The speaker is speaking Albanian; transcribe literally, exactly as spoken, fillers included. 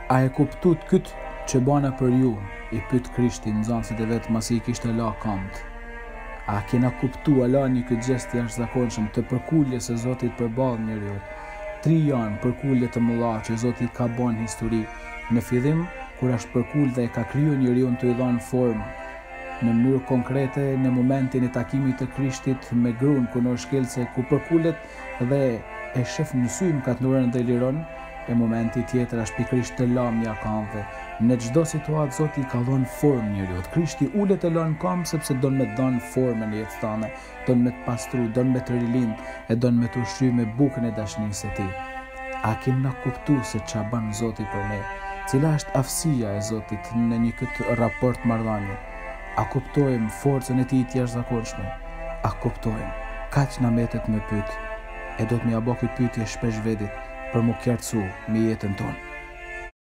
A e kuptut këtë që bana për ju, i pyet Krishti nxënësit e vet masi i kishte la këmbët. A kena kuptu ala një këtë gjest jashtëzakonshëm të përkuljes së Zotit përballë njeriu. Tri janë përkulje të mëdha që Zoti ka bën histori. Në fillim, kur është përkull dhe e ka kriju njeriu të i dhënë formë, në mënyrë konkrete në momentin e takimit të Krishtit me gruan kunor shkelce ku përkullet dhe e shef në sy më katënurën dhe liron, e momenti tjetër është pikërisht të lamja këmbëve. Në çdo situatë Zoti ka dhënë formë njeriu. Krishti ulet e lën këmbë sepse don me dhënë formën e jetës tane, don me të pastru, don me të rilind, e don me të ushqyer me bukën e dashnisë së tij. A kemi kuptuar se ç'a bën Zoti për ne? Cila është aftësia e Zotit në një këtë raport marrëdhënie? A kuptojmë forcën e tij të jashtëzakonshme? A kuptojmë? Kaq na mbetet me pyet. E do të më ja bëj këtë pyetje shpesh vetit për më qartësu me jetën tonë.